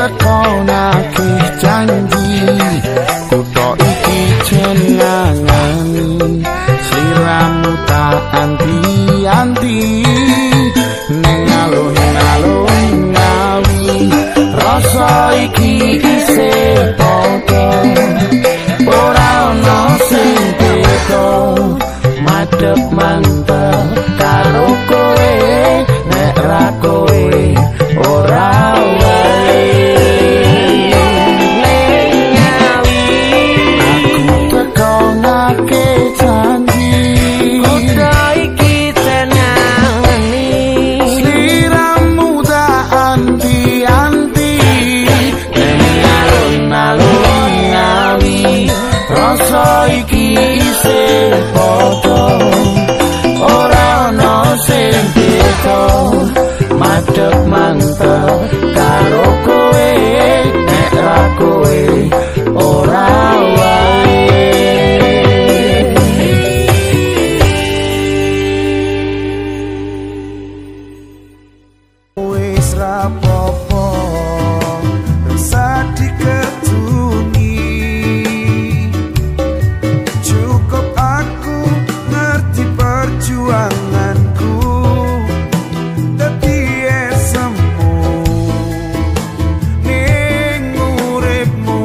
teko nagih janji kutho iki jenengane sliramu tak anti-anti ning alun-alun Ngawi rasa iki isih padha ora ono sing beda madhep mantep karo kowe nek ra kowe ora wae aku teko nake janji kutho iki tenangani sliramu tak anti-anti ning alun-alun Ngawi rasa iki isih padha ora ono sing beda madhep mantep karo kowe nek ra kowe ora wae wis ra apa-apa rasa diketuni cukup aku ngerti perjuanganku dadi esemu ning uripmu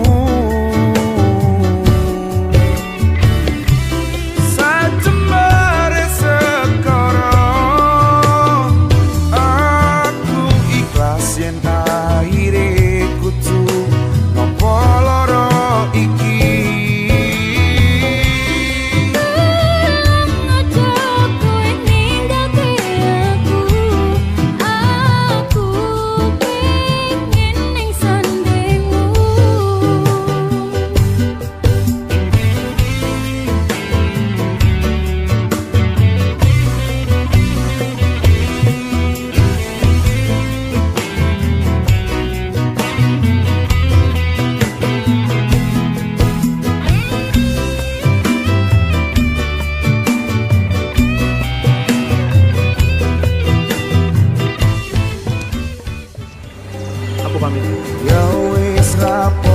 sajemare sekarang aku ikhlas yen akhire kudu nampa lara iki Aku pamit. ya wis ra